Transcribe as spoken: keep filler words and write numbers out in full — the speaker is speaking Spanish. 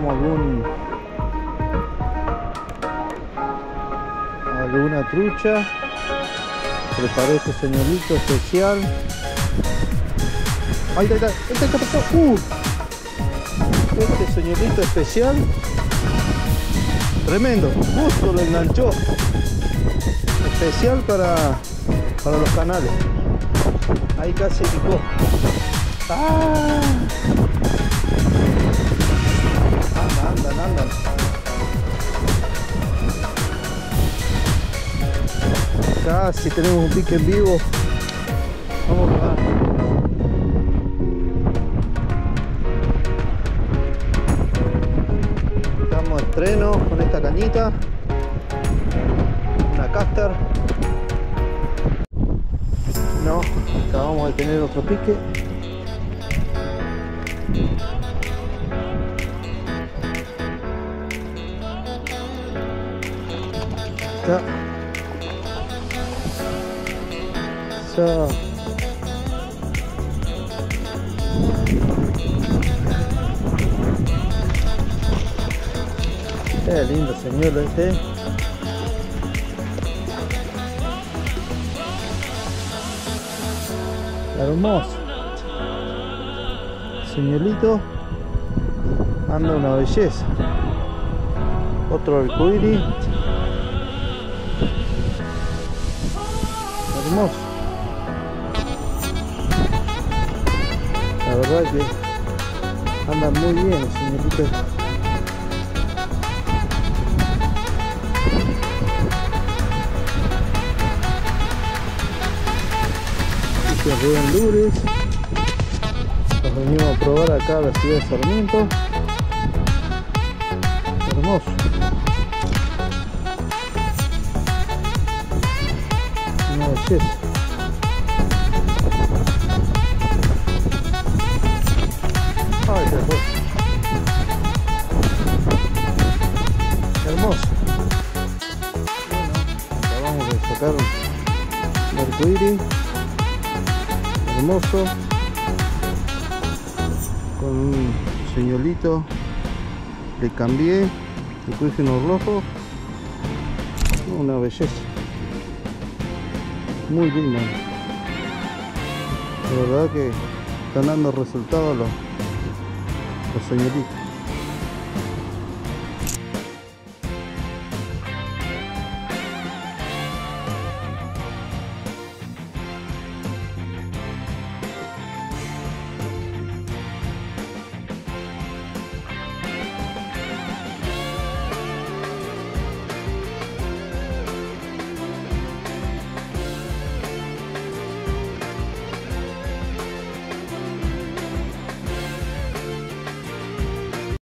hagamos algún alguna trucha. Preparé este señuelito especial. Ahí está, este está, está, uh, este señuelito especial tremendo, justo lo enganchó, especial para para los canales. Ahí casi picó. ¡Ah! Andan, andan, andan. Casi tenemos un pique en vivo. Vamos a ver. Estamos a estreno con esta cañita. Una caster. No, acabamos de tener otro pique. Ya. Ya. Qué lindo señuelo este. Hermoso. Señuelito. Anda una belleza. Otro arcoíris. Hermoso. La verdad que anda muy bien el señuelito. Rubén Lures, nos venimos a probar acá a la ciudad de Sarmiento. Hermoso. Una belleza. Ay, qué hermoso. Hermoso. Bueno, acabamos de sacar un arcoíris. Hermoso, con un señuelito le cambié, le puse unos rojos, una belleza, muy linda. La verdad que están dando resultados los, los señuelitos.